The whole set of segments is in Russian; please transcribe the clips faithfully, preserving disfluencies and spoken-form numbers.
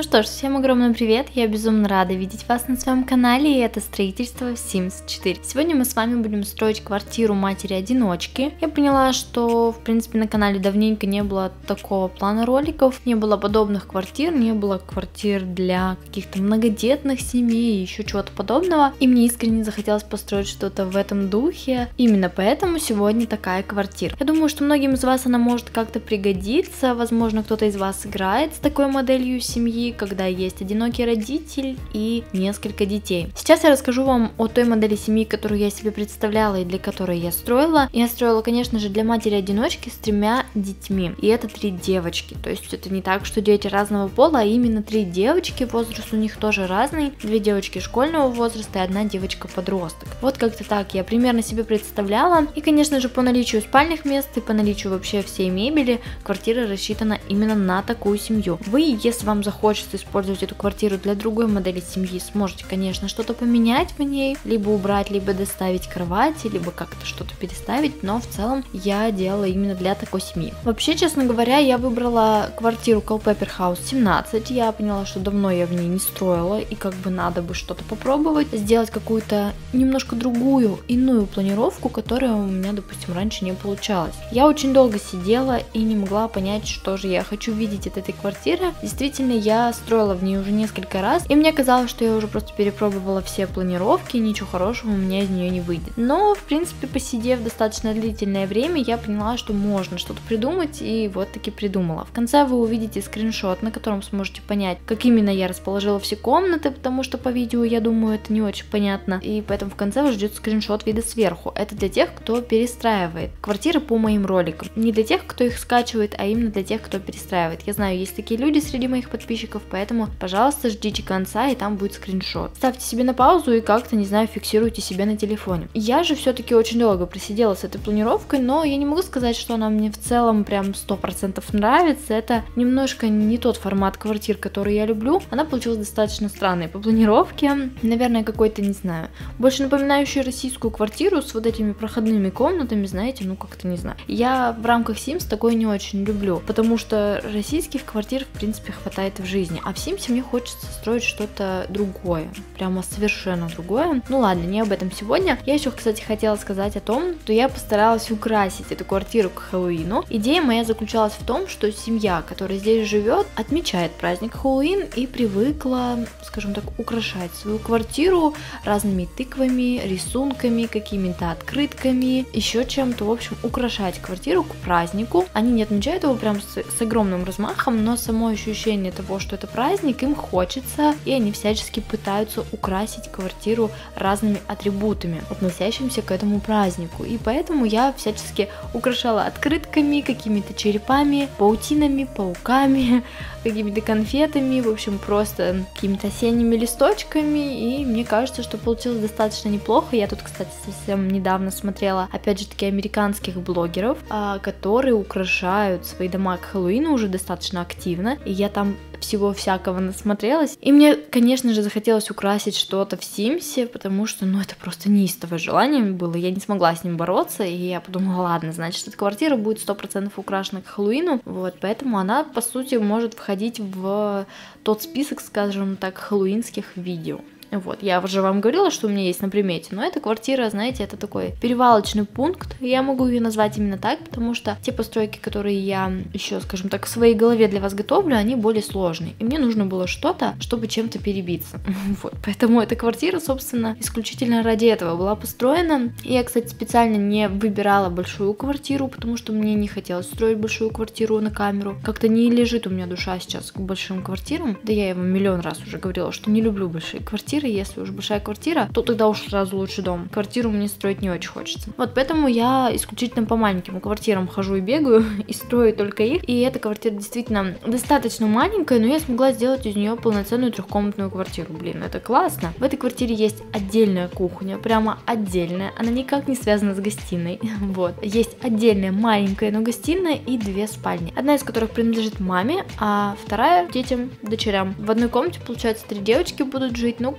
что ж, всем огромный привет, я безумно рада видеть вас на своем канале, и это строительство в Sims четыре. Сегодня мы с вами будем строить квартиру матери-одиночки. Я поняла, что в принципе на канале давненько не было такого плана роликов, не было подобных квартир, не было квартир для каких-то многодетных семей и еще чего-то подобного, и мне искренне захотелось построить что-то в этом духе. Именно поэтому сегодня такая квартира. Я думаю, что многим из вас она может как-то пригодиться, возможно, кто-то из вас играет с такой моделью семьи, когда есть одинокий родитель и несколько детей. Сейчас я расскажу вам о той модели семьи, которую я себе представляла и для которой я строила. Я строила, конечно же, для матери-одиночки с тремя детьми, и это три девочки, то есть это не так, что дети разного пола, а именно три девочки, возраст у них тоже разный, две девочки школьного возраста и одна девочка-подросток. Вот как-то так я примерно себе представляла, и, конечно же, по наличию спальных мест и по наличию вообще всей мебели, квартира рассчитана именно на такую семью. Вы, если вам захочется использовать эту квартиру для другой модели семьи, сможете, конечно, что-то поменять в ней, либо убрать, либо доставить кровати, либо как-то что-то переставить, но в целом я делала именно для такой семьи. Вообще, честно говоря, я выбрала квартиру Culpeper House семнадцать, я поняла, что давно я в ней не строила, и как бы надо бы что-то попробовать, сделать какую-то немножко другую, иную планировку, которая у меня, допустим, раньше не получалась. Я очень долго сидела и не могла понять, что же я хочу видеть от этой квартиры. Действительно, я строила в ней уже несколько раз, и мне казалось, что я уже просто перепробовала все планировки, и ничего хорошего у меня из нее не выйдет. Но, в принципе, посидев достаточно длительное время, я поняла, что можно что-то придумать, и вот таки придумала. В конце вы увидите скриншот, на котором сможете понять, как именно я расположила все комнаты, потому что по видео, я думаю, это не очень понятно, и поэтому в конце вас ждет скриншот вида сверху. Это для тех, кто перестраивает квартиры по моим роликам. Не для тех, кто их скачивает, а именно для тех, кто перестраивает. Я знаю, есть такие люди среди моих подписчиков, поэтому, пожалуйста, ждите конца, и там будет скриншот. Ставьте себе на паузу и как-то, не знаю, фиксируйте себе на телефоне. Я же все-таки очень долго просидела с этой планировкой, но я не могу сказать, что она мне в целом прям сто процентов нравится. Это немножко не тот формат квартир, который я люблю. Она получилась достаточно странной по планировке. Наверное, какой-то, не знаю, больше напоминающий российскую квартиру с вот этими проходными комнатами, знаете, ну как-то не знаю. Я в рамках Sims такое не очень люблю, потому что российских квартир, в принципе, хватает в жизни. А в Sims мне хочется строить что-то другое, прямо совершенно другое. Ну ладно, не об этом сегодня. Я еще, кстати, хотела сказать о том, что я постаралась украсить эту квартиру к Хэллоуину. Идея моя заключалась в том, что семья, которая здесь живет, отмечает праздник Хэллоуин и привыкла, скажем так, украшать свою квартиру разными тыквами, рисунками, какими-то открытками, еще чем-то, в общем, украшать квартиру к празднику. Они не отмечают его прям с, с огромным размахом, но само ощущение того, что это праздник, им хочется, и они всячески пытаются украсить квартиру разными атрибутами, относящимися к этому празднику. И поэтому я всячески украшала открытками, какими-то черепами, паутинами, пауками, какими-то конфетами, в общем, просто какими-то осенними листочками, и мне кажется, что получилось достаточно неплохо. Я тут, кстати, совсем недавно смотрела, опять же таки, американских блогеров, которые украшают свои дома к Хэллоуину уже достаточно активно, и я там всего всякого насмотрелась, и мне, конечно же, захотелось украсить что-то в Симсе, потому что, ну, это просто неистовое желание было, я не смогла с ним бороться, и я подумала, ладно, значит, эта квартира будет сто процентов украшена к Хэллоуину, вот, поэтому она, по сути, может входить в тот список, скажем так, хэллоуинских видео. Вот, я уже вам говорила, что у меня есть на примете, но эта квартира, знаете, это такой перевалочный пункт, я могу ее назвать именно так, потому что те постройки, которые я еще, скажем так, в своей голове для вас готовлю, они более сложные, и мне нужно было что-то, чтобы чем-то перебиться, вот, поэтому эта квартира, собственно, исключительно ради этого была построена. Я, кстати, специально не выбирала большую квартиру, потому что мне не хотелось строить большую квартиру на камеру, как-то не лежит у меня душа сейчас к большим квартирам, да я вам миллион раз уже говорила, что не люблю большие квартиры. Если уж большая квартира, то тогда уж сразу лучше дом. Квартиру мне строить не очень хочется. Вот поэтому я исключительно по маленьким квартирам хожу и бегаю, и строю только их. И эта квартира действительно достаточно маленькая, но я смогла сделать из нее полноценную трехкомнатную квартиру. Блин, это классно. В этой квартире есть отдельная кухня, прямо отдельная. Она никак не связана с гостиной. Вот. Есть отдельная маленькая, но гостиная и две спальни. Одна из которых принадлежит маме, а вторая детям, дочерям. В одной комнате, получается, три девочки будут жить, но комната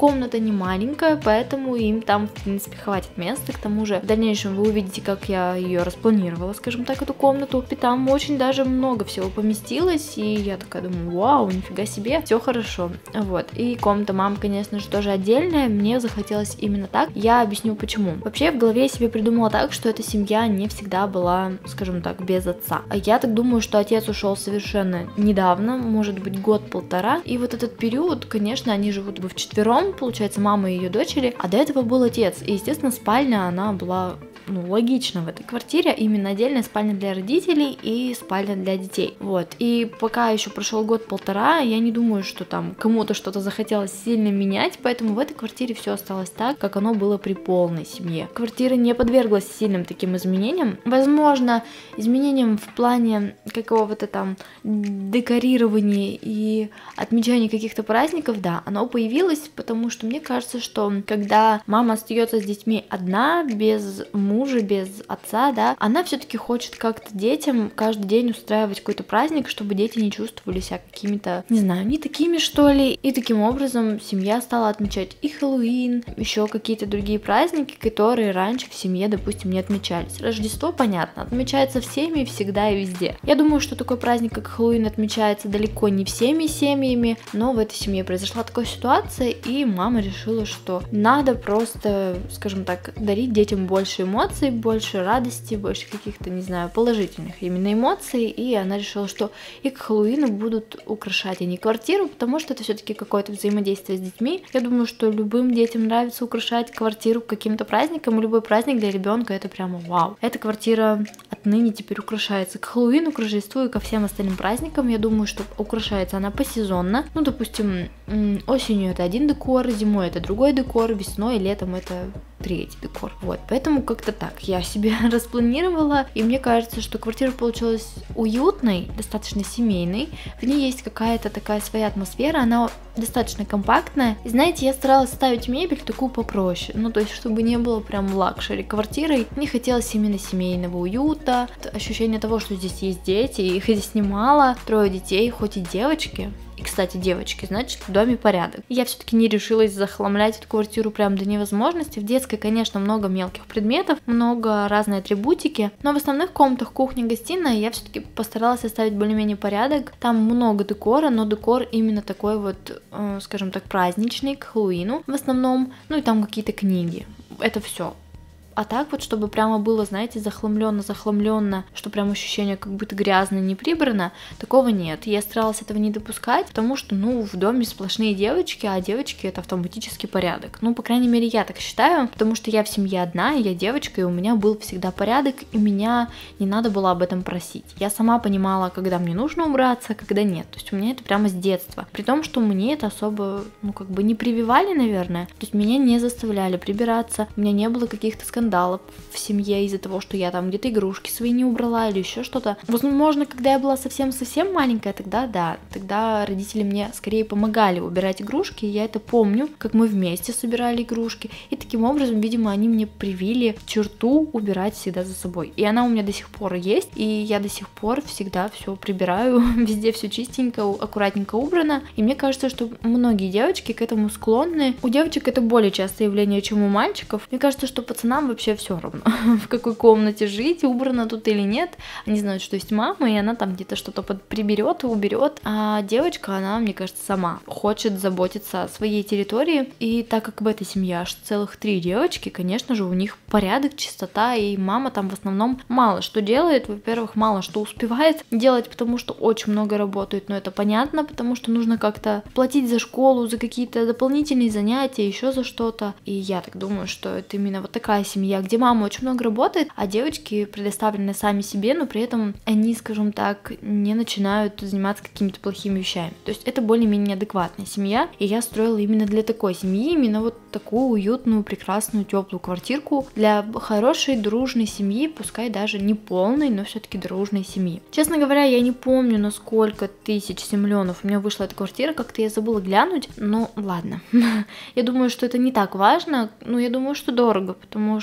комната не маленькая, поэтому им там, в принципе, хватит места. К тому же, в дальнейшем вы увидите, как я ее распланировала, скажем так, эту комнату. И там очень даже много всего поместилось, и я такая думаю, вау, нифига себе, все хорошо. Вот, и комната мам, конечно же, тоже отдельная, мне захотелось именно так. Я объясню почему. Вообще, я в голове себе придумала так, что эта семья не всегда была, скажем так, без отца. А я так думаю, что отец ушел совершенно недавно, может быть, год-полтора, и вот этот период, конечно, они живут бы вчетвером, получается, мама и ее дочери, а до этого был отец, и, естественно, спальня, она была, ну, логично в этой квартире, именно отдельная спальня для родителей и спальня для детей, вот, и пока еще прошел год-полтора, я не думаю, что там кому-то что-то захотелось сильно менять, поэтому в этой квартире все осталось так, как оно было при полной семье. Квартира не подверглась сильным таким изменениям, возможно, изменениям в плане какого-то там декорирования и отмечания каких-то праздников, да, оно появилось, потому что мне кажется, что когда мама остается с детьми одна, без мужа, без отца, да, она все-таки хочет как-то детям каждый день устраивать какой-то праздник, чтобы дети не чувствовали себя какими-то, не знаю, не такими, что ли. И таким образом семья стала отмечать и Хэллоуин, еще какие-то другие праздники, которые раньше в семье, допустим, не отмечались. Рождество, понятно, отмечается всеми, всегда и везде. Я думаю, что такой праздник, как Хэллоуин, отмечается далеко не всеми семьями, но в этой семье произошла такая ситуация, и мама решила, что надо просто, скажем так, дарить детям больше эмоций, больше радости, больше каких-то, не знаю, положительных именно эмоций, и она решила, что и к Хэллоуину будут украшать они квартиру, потому что это все-таки какое-то взаимодействие с детьми. Я думаю, что любым детям нравится украшать квартиру каким-то праздником, и любой праздник для ребенка это прямо вау. Эта квартира отныне теперь украшается к Хэллоуину, к Рождеству и ко всем остальным праздникам. Я думаю, что украшается она посезонно. Ну, допустим, осенью это один декор, зимой это другой декор, весной и летом это третий декор. Вот, поэтому как-то так я себе распланировала, и мне кажется, что квартира получилась уютной, достаточно семейной, в ней есть какая-то такая своя атмосфера, она достаточно компактная. И знаете, я старалась ставить мебель такую попроще, ну то есть, чтобы не было прям лакшери квартирой. Мне хотелось именно семейного уюта, ощущение того, что здесь есть дети, их здесь немало, трое детей, хоть и девочки. И, кстати, девочки, значит, в доме порядок. Я все-таки не решилась захламлять эту квартиру прям до невозможности. В детской, конечно, много мелких предметов, много разной атрибутики, но в основных комнатах, кухня, гостиная, я все-таки постаралась оставить более-менее порядок. Там много декора, но декор именно такой вот, э, скажем так, праздничный, к Хэллоуину в основном. Ну и там какие-то книги. Это все. А так вот, чтобы прямо было, знаете, захламленно, захламленно, что прям ощущение как будто грязно, не прибрано, такого нет. Я старалась этого не допускать, потому что, ну, в доме сплошные девочки, а девочки это автоматически порядок. Ну, по крайней мере, я так считаю, потому что я в семье одна, я девочка, и у меня был всегда порядок, и меня не надо было об этом просить. Я сама понимала, когда мне нужно убраться, когда нет. То есть у меня это прямо с детства. При том, что мне это особо, ну, как бы не прививали, наверное. То есть меня не заставляли прибираться, у меня не было каких-то скандалов в семье из-за того, что я там где-то игрушки свои не убрала или еще что-то. Возможно, когда я была совсем-совсем маленькая, тогда да, тогда родители мне скорее помогали убирать игрушки, и я это помню, как мы вместе собирали игрушки, и таким образом, видимо, они мне привили черту убирать всегда за собой. И она у меня до сих пор есть, и я до сих пор всегда все прибираю, везде все чистенько, аккуратненько убрано, и мне кажется, что многие девочки к этому склонны. У девочек это более частое явление, чем у мальчиков. Мне кажется, что пацанам вообще все равно, в какой комнате жить, убрано тут или нет. Они знают, что есть мама, и она там где-то что-то приберет и уберет. А девочка, она, мне кажется, сама хочет заботиться о своей территории. И так как в этой семье аж целых три девочки, конечно же, у них порядок, чистота, и мама там в основном мало что делает. Во-первых, мало что успевает делать, потому что очень много работает, но это понятно, потому что нужно как-то платить за школу, за какие-то дополнительные занятия, еще за что-то. И я так думаю, что это именно вот такая семья, где мама очень много работает, а девочки предоставлены сами себе, но при этом они, скажем так, не начинают заниматься какими-то плохими вещами. То есть это более-менее адекватная семья, и я строила именно для такой семьи, именно вот такую уютную, прекрасную, теплую квартирку для хорошей, дружной семьи, пускай даже не полной, но все-таки дружной семьи. Честно говоря, я не помню, на сколько тысяч семленов у меня вышла эта квартира, как-то я забыла глянуть, но ладно. Я думаю, что это не так важно, но я думаю, что дорого, потому что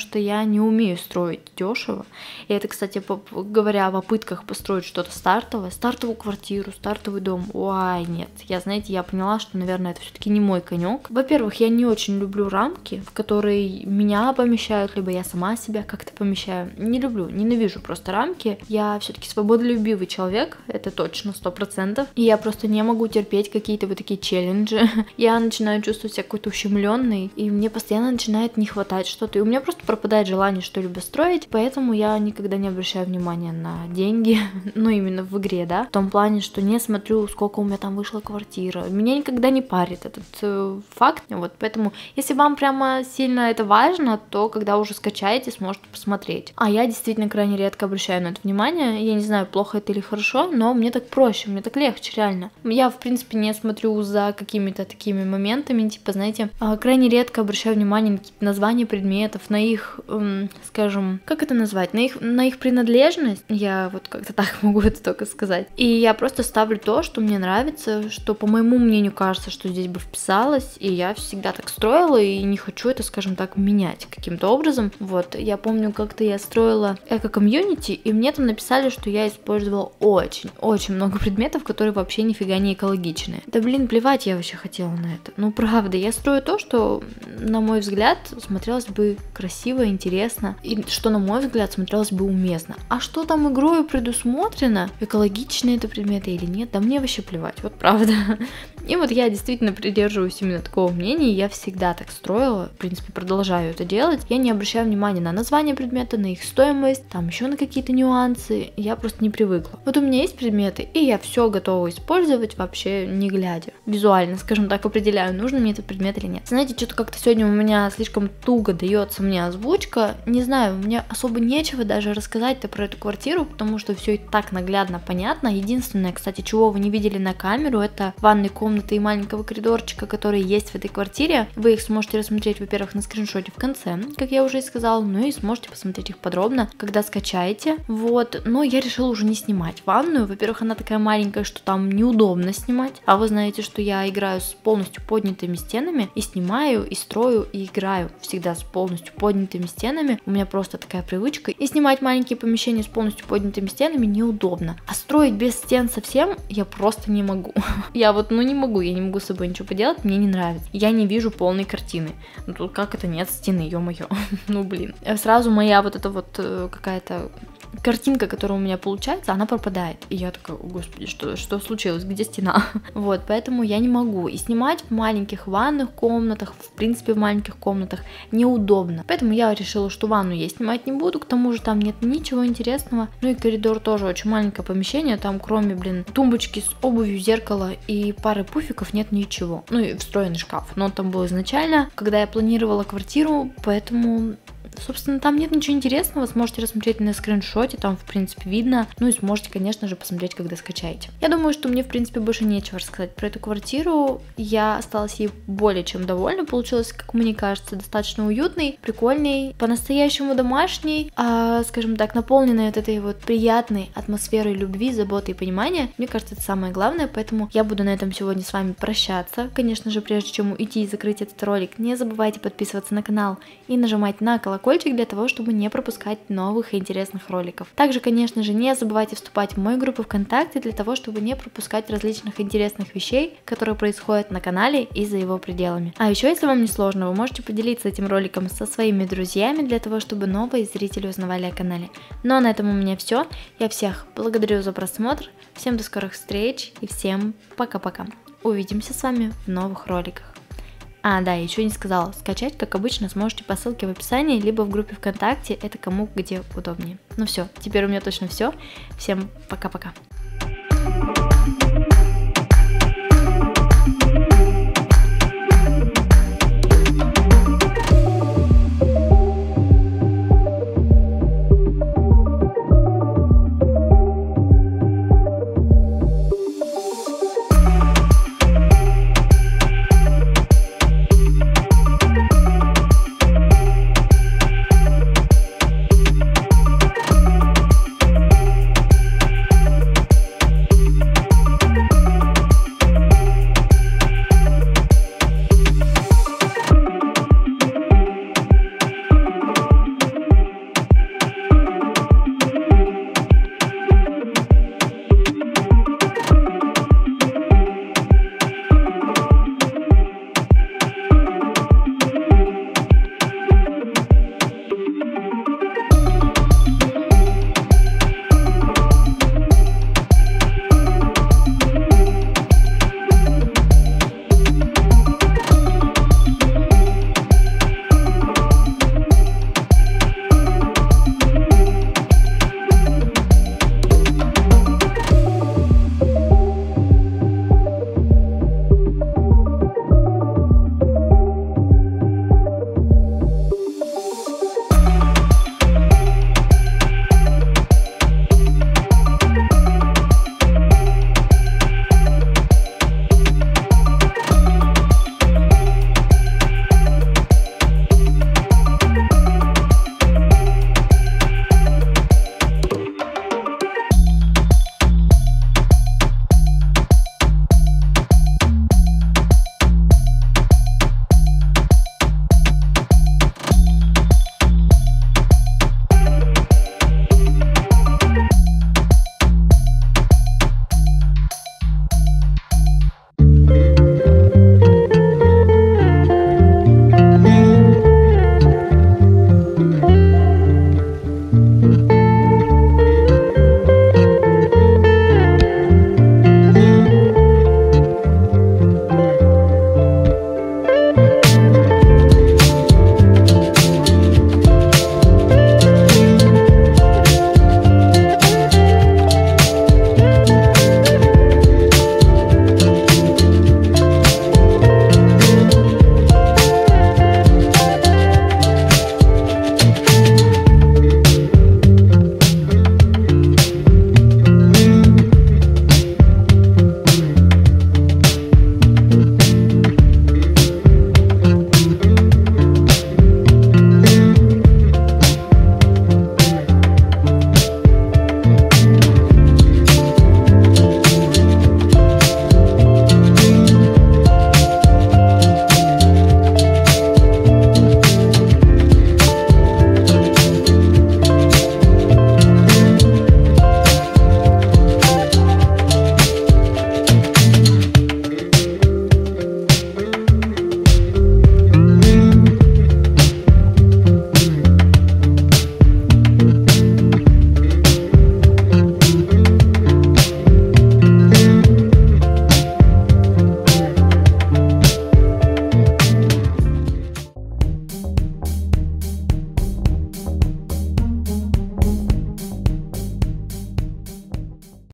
что я не умею строить дешево. И это, кстати, говоря о попытках построить что-то стартовое, стартовую квартиру, стартовый дом. Ой, нет. Я, знаете, я поняла, что, наверное, это все-таки не мой конек. Во-первых, я не очень люблю рамки, в которые меня помещают, либо я сама себя как-то помещаю. Не люблю, ненавижу просто рамки. Я все-таки свободолюбивый человек, это точно, сто процентов. И я просто не могу терпеть какие-то вот такие челленджи. Я начинаю чувствовать себя какой-то ущемленной, и мне постоянно начинает не хватать что-то. И у меня просто пропадает желание что-либо строить, поэтому я никогда не обращаю внимания на деньги, ну именно в игре, да, в том плане, что не смотрю, сколько у меня там вышла квартира. Меня никогда не парит этот э, факт, вот, поэтому если вам прямо сильно это важно, то когда уже скачаете, сможете посмотреть. А я действительно крайне редко обращаю на это внимание, я не знаю, плохо это или хорошо, но мне так проще, мне так легче, реально. Я, в принципе, не смотрю за какими-то такими моментами, типа, знаете, крайне редко обращаю внимание на какие-то названия предметов, на их, эм, скажем, как это назвать, на их, на их принадлежность, я вот как-то так могу это только сказать. И я просто ставлю то, что мне нравится, что, по моему мнению, кажется, что здесь бы вписалось, и я всегда так строила, и не хочу это, скажем так, менять каким-то образом. Вот, я помню, как-то я строила эко-комьюнити, и мне там написали, что я использовала очень-очень много предметов, которые вообще нифига не экологичные. Да блин, плевать я вообще хотела на это. Ну правда, я строю то, что, на мой взгляд, смотрелось бы красиво, интересно, и что, на мой взгляд, смотрелось бы уместно. А что там игрою предусмотрено, экологичные это предметы или нет, да мне вообще плевать, вот правда. И вот я действительно придерживаюсь именно такого мнения, я всегда так строила, в принципе, продолжаю это делать. Я не обращаю внимания на название предмета, на их стоимость, там еще на какие-то нюансы, я просто не привыкла. Вот у меня есть предметы, и я все готова использовать вообще не глядя. Визуально, скажем так, определяю, нужен мне этот предмет или нет. Знаете, что-то как-то сегодня у меня слишком туго дается мне озвучка, не знаю, мне особо нечего даже рассказать-то про эту квартиру, потому что все и так наглядно понятно. Единственное, кстати, чего вы не видели на камеру, это ванной комнаты и маленького коридорчика, которые есть в этой квартире. Вы их сможете рассмотреть, во-первых, на скриншоте в конце, как я уже и сказала, ну и сможете посмотреть их подробно, когда скачаете. Вот, но я решила уже не снимать ванную. Во-первых, она такая маленькая, что там неудобно снимать, а вы знаете, что я играю с полностью поднятыми стенами, и снимаю, и строю, и играю всегда с полностью поднятыми стенами. У меня просто такая привычка. И снимать маленькие помещения с полностью поднятыми стенами неудобно. А строить без стен совсем я просто не могу. Я вот, ну не могу, я не могу с собой ничего поделать, мне не нравится. Я не вижу полной картины. Ну тут как это нет стены, ё-моё. Ну блин. Сразу моя вот эта вот какая-то картинка, которая у меня получается, она пропадает. И я такая, о господи, что, что случилось, где стена? Вот, поэтому я не могу. И снимать в маленьких ванных комнатах, в принципе в маленьких комнатах неудобно. Поэтому я решила, что ванну я снимать не буду, к тому же там нет ничего интересного. Ну и коридор тоже очень маленькое помещение, там кроме, блин, тумбочки с обувью, зеркала и пары пуфиков нет ничего. Ну и встроенный шкаф, но он там был изначально, когда я планировала квартиру, поэтому... Собственно, там нет ничего интересного, сможете рассмотреть на скриншоте, там, в принципе, видно. Ну и сможете, конечно же, посмотреть, когда скачаете. Я думаю, что мне, в принципе, больше нечего рассказать про эту квартиру. Я осталась ей более чем довольна. Получилось, как мне кажется, достаточно уютной, прикольной, по-настоящему домашней, а, скажем так, наполненной вот этой вот приятной атмосферой любви, заботы и понимания. Мне кажется, это самое главное, поэтому я буду на этом сегодня с вами прощаться. Конечно же, прежде чем уйти и закрыть этот ролик, не забывайте подписываться на канал и нажимать на колокольчик, для того, чтобы не пропускать новых и интересных роликов. Также, конечно же, не забывайте вступать в мою группу ВКонтакте для того, чтобы не пропускать различных интересных вещей, которые происходят на канале и за его пределами. А еще, если вам не сложно, вы можете поделиться этим роликом со своими друзьями для того, чтобы новые зрители узнавали о канале. Ну а на этом у меня все. Я всех благодарю за просмотр, всем до скорых встреч и всем пока-пока. Увидимся с вами в новых роликах. А, да, еще не сказала, скачать, как обычно, сможете по ссылке в описании, либо в группе ВКонтакте, это кому где удобнее. Ну все, теперь у меня точно все. Всем пока-пока.